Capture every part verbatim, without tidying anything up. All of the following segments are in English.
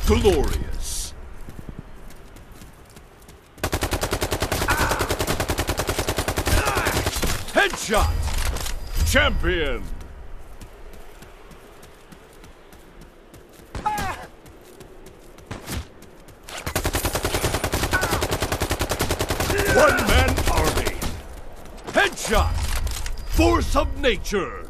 Glorious. Headshot. Champion. One-man army. Headshot. Force of nature.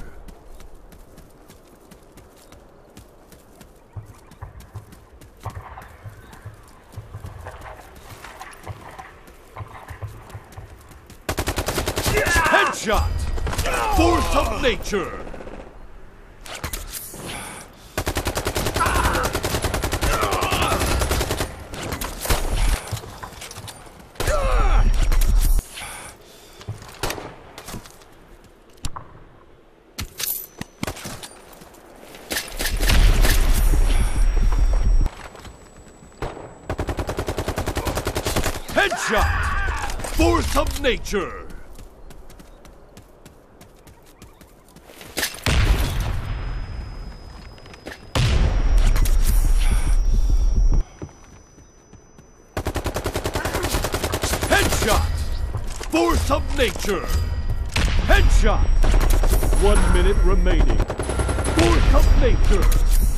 Headshot. Force of nature. Headshot! Force of nature! Headshot! Force of nature! Headshot! One minute remaining. Force of nature!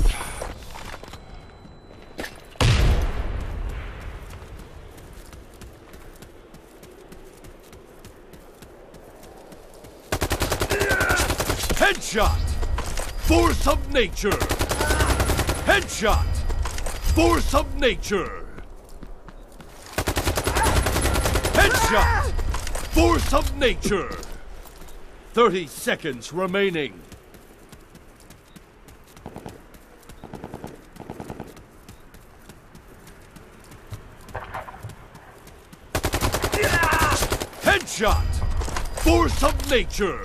Headshot! Force of nature! Headshot! Force of nature! Headshot! Force of nature! Thirty seconds remaining. Headshot! Force of nature!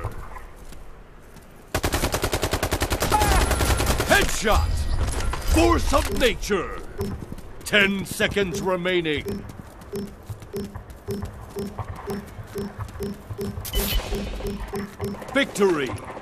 Headshot! Force of nature! Ten seconds remaining. Victory!